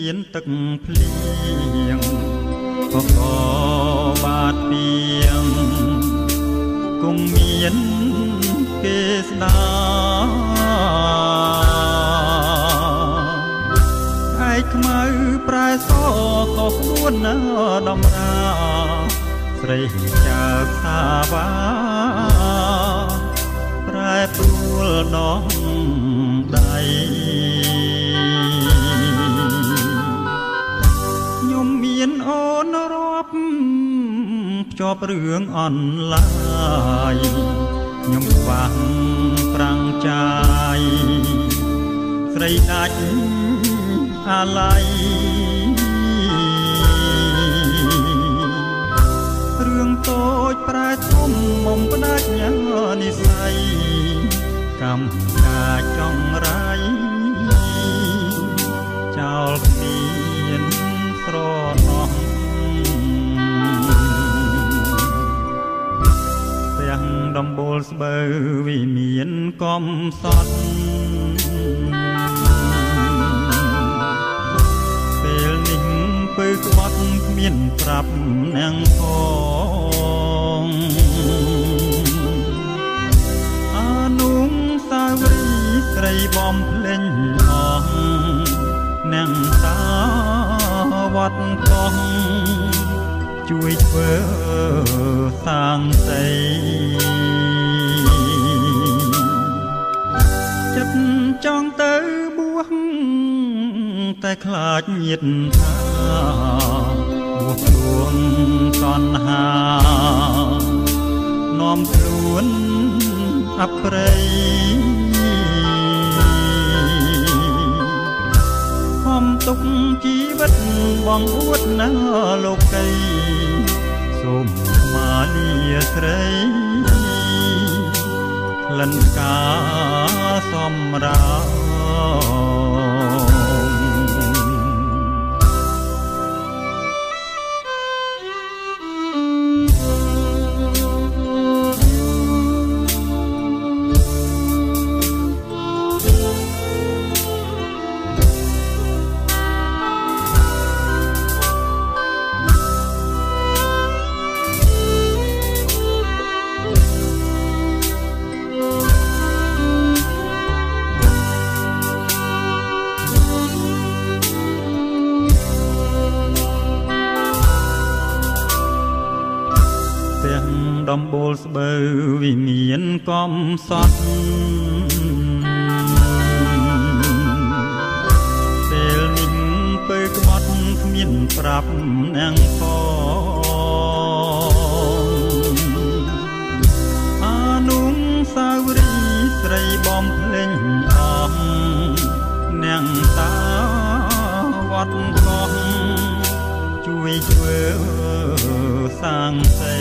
មានទឹកភ្លៀងក៏បាតពីងគង់មានគេស្ដាឯខ្មៅប្រែសក៏ខ្លួនណាដំរាស្រីចើបសាវ៉ាប្រែព្រួលដងដៃខ្ញុំមានអូនរាប់ភ្ជាប់រឿងអនឡាញខ្ញុំខ្វះប្រាំងចាយស្រីដាច់អាឡ័យរឿងតូចប្រែធំមុំផ្ដាច់និស័យកម្មការចង់រាយចោលគ្មានស្រណោះទាំងដំបូលស្បូវវិមានកំសត់ពេលនេះពើក្បត់គ្មានប្រាប់នាងផងអានុងសាវរីស្រីបំភ្លេងអស់នាងតាវត្តកោះជួយធ្វើសាងសីចិត្តចង់ទៅបួសតែខ្លាចញាតិថាបួសខ្លួនសន្ហានាំខ្លួនអប្រ័យខំទុកជីវិតបងអួតណាលោកីសូមមាលាស្រីក្លិនការសម្រាប់ដំបូលស្បូវវិមានកំសត់ពេលនេះពើក្បត់គ្មានប្រាប់នាងផងអានុងសាវរីស្រីបំភ្លេងអស់នាងតាវត្តកោះជួយធ្វើសាងសី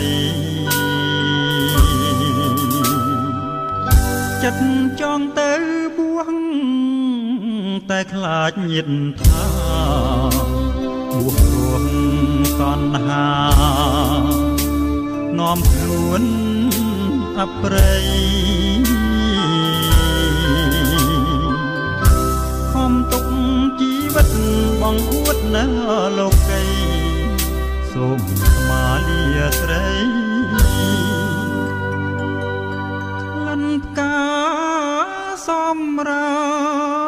ចិត្តចង់ទៅបួសតែខ្លាចញាតិថាបួសរស់សន្ហានាំខ្លួនអប្រ័យខំទុកជីវិតបងអួតណាលោកីសូមមាលាស្រីក្លិនផ្កាសម្រាប់